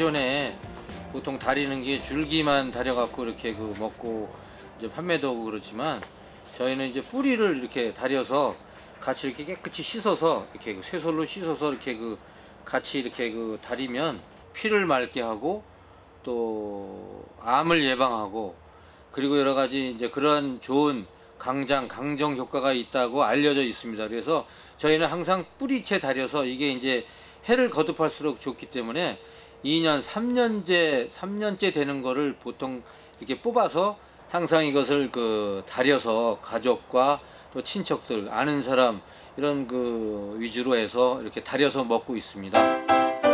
기존에 보통 다리는 게 줄기만 다려갖고 이렇게 그 먹고 이제 판매도 하고 그렇지만, 저희는 이제 뿌리를 이렇게 다려서 같이 이렇게 깨끗이 씻어서 이렇게 그 쇠솔로 씻어서 이렇게 그 같이 이렇게 그 다리면 피를 맑게 하고 또 암을 예방하고, 그리고 여러 가지 이제 그런 좋은 강정 효과가 있다고 알려져 있습니다. 그래서 저희는 항상 뿌리채 다려서, 이게 이제 해를 거듭할수록 좋기 때문에 2년, 3년째 되는 거를 보통 이렇게 뽑아서 항상 이것을 그 다려서 가족과 또 친척들, 아는 사람 이런 그 위주로 해서 이렇게 다려서 먹고 있습니다.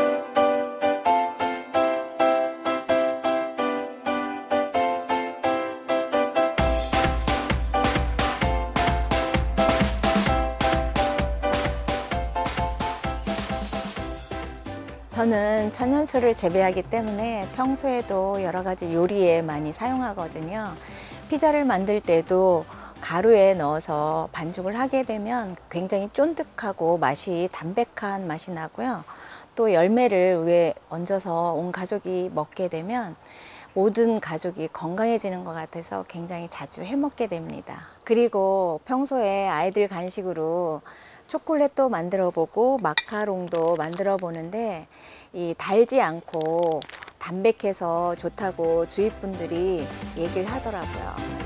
저는 천연수를 재배하기 때문에 평소에도 여러 가지 요리에 많이 사용하거든요. 피자를 만들 때도 가루에 넣어서 반죽을 하게 되면 굉장히 쫀득하고 맛이 담백한 맛이 나고요. 또 열매를 위에 얹어서 온 가족이 먹게 되면 모든 가족이 건강해지는 것 같아서 굉장히 자주 해 먹게 됩니다. 그리고 평소에 아이들 간식으로 초콜릿도 만들어 보고 마카롱도 만들어 보는데, 이 달지 않고 담백해서 좋다고 주위 분들이 얘기를 하더라고요.